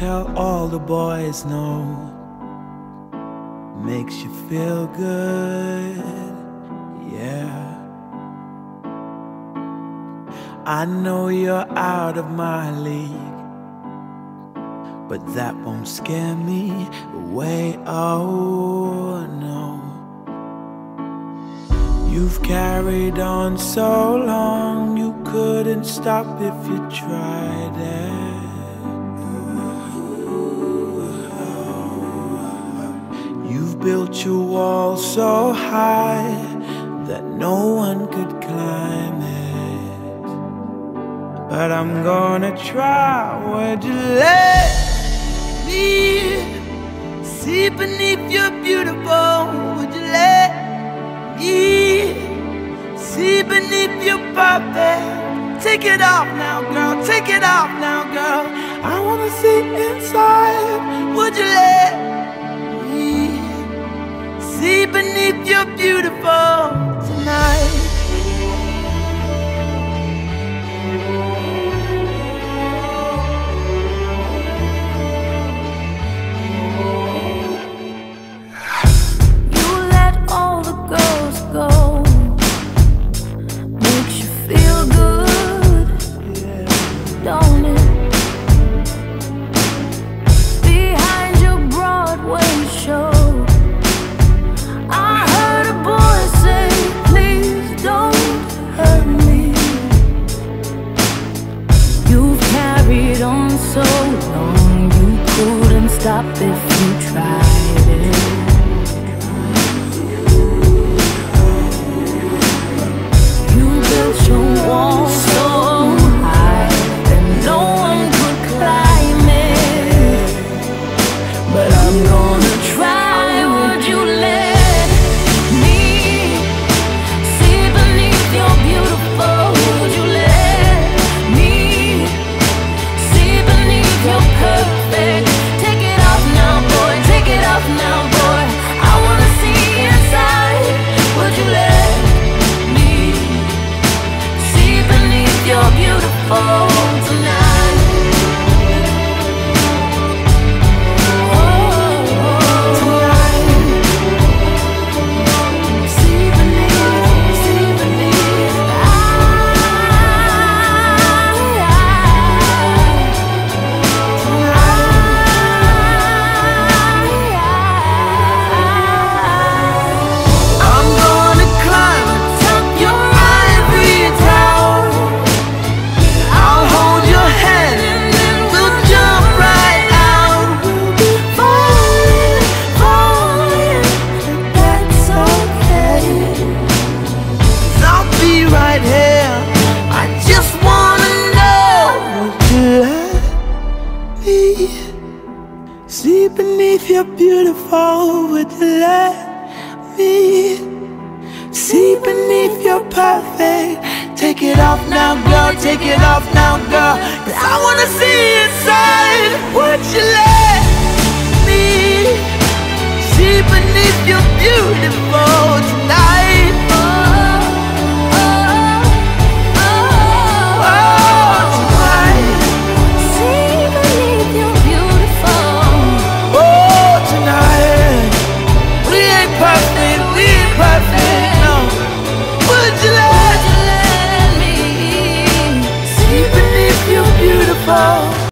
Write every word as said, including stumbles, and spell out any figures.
tell all the boys no. Makes you feel good, yeah. I know you're out of my league, but that won't scare me away, oh no. You've carried on so long, you couldn't stop if you tried it. You've built your wall so high that no one could climb it. But I'm gonna try. Would you let me see beneath your beautiful? Would you let me see beneath your perfect? Take it off now, girl, take it off now, girl. I wanna see inside. Would you let me see beneath your beautiful tonight? You let all the girls go. Makes you feel good, don't it? Behind your Broadway show, on so long, you couldn't stop if you tried it. You built your wall so high that no one could climb it. But I'm gonna try. Would you let me see beneath your beautiful? Would you let you're perfect? Take it off now, boy, take it off now, boy. I wanna see inside. Would you let me see beneath your beautiful tonight? Oh, tonight. See beneath, see beneath. See beneath your beautiful, would you let me see beneath your perfect? Take it off now, girl, take it off now, girl, 'cause I wanna see inside. Would you let me see beneath your beautiful tonight? Oh, oh, oh, oh, tonight. See beneath your beautiful. Oh, tonight. We ain't perfect, we ain't perfect, no. Would you let, would you let me see beneath your beautiful?